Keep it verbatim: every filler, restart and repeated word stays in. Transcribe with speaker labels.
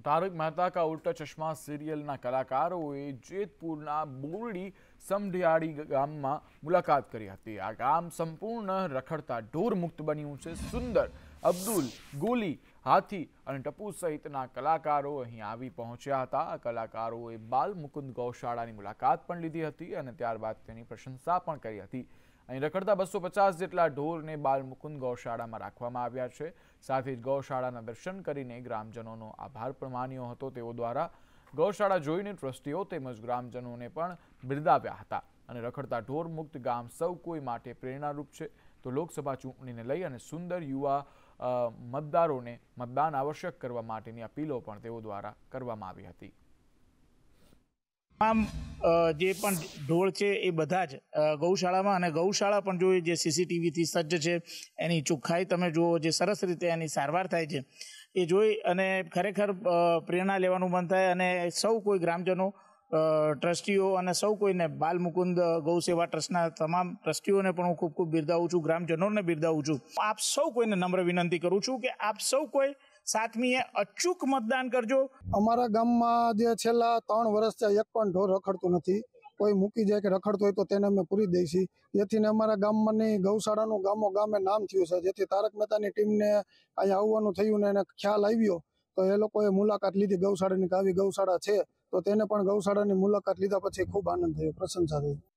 Speaker 1: तारक मेहता का उल्टा चश्मा सीरियलના કલાકારોએ જેતપુરના બોરડી સમઢિયાળી ગામમાં મુલાકાત કરી હતી। આ ગામ સંપૂર્ણ રખડતા ઢોર મુક્ત બન્યું છે। સુંદર, અબ્દુલ, ગોલી, હાથી અને ટપુ સહિતના કલાકારો અહીં આવી પહોંચ્યા હતા। આ કલાકારોએ બાલ મુકુંદ ગૌશાળાની મુલાકાત પણ લીધી હતી અને ત્યારબાદ તેની પ્રશંસા પણ કરી હતી। અહીં રખડતા બસો પચાસ જેટલા ઢોરને બાલ મુકુંદ ગૌશાળામાં રાખવામાં આવ્યા છે। સાથે જ ગૌશાળાના દર્શન કરીને ગ્રામજનોનો આભાર પણ માન્યો હતો। તેઓ દ્વારા ગૌશાળા જોઈને ટ્રસ્ટીઓ તેમજ ગ્રામજનોને પણ બિરદાવ્યા હતા અને રખડતા ઢોર મુક્ત ગામ સૌ કોઈ માટે પ્રેરણારૂપ છે। તો લોકસભા ચૂંટણીને લઈ અને સુંદર યુવા મતદારોને મતદાન આવશ્યક કરવા માટેની અપીલો પણ તેઓ દ્વારા કરવામાં આવી હતી।
Speaker 2: તમામ જે પણ ઢોર છે એ બધા જ ગૌશાળામાં અને ગૌશાળા પણ જોઈએ જે સીસીટીવીથી સજ્જ છે, એની ચોખ્ખાઈ તમે જુઓ, જે સરસ રીતે એની સારવાર થાય છે એ જોઈ અને ખરેખર પ્રેરણા લેવાનું મન થાય। અને સૌ કોઈ ગ્રામજનો, ટ્રસ્ટીઓ અને સૌ કોઈને બાલ મુકુંદ ગૌ સેવા ટ્રસ્ટના તમામ ટ્રસ્ટીઓને પણ હું ખૂબ ખૂબ બિરદાવું છું, ગ્રામજનોને બિરદાવું છું। આપ સૌ કોઈને નમ્ર વિનંતી કરું છું કે આપ સૌ કોઈ સાતમીએ અચૂક મતદાન કરજો।
Speaker 3: અમારા ગામમાં જે છેલ્લા ત્રણ વર્ષથી એક પણ ઢોર રખડતું નથી। કોઈ મૂકી જાય કે રખડતું હોય તો તેને અમે પૂરી દઈએ છીએ। જેથી અમારા ગામમાંની ગૌશાળાનું ગામો ગામે નામ થયું છે। જેથી તારક મહેતાની ટીમને અહીંયા આવવાનું થયું ને એને ખ્યાલ આવ્યો તો એ લોકોએ મુલાકાત લીધી ગૌશાળાની, કે આવી ગૌશાળા છે, તો તેને પણ ગૌશાળાની મુલાકાત લીધા પછી ખૂબ આનંદ થયો, પ્રશંસા થઈ।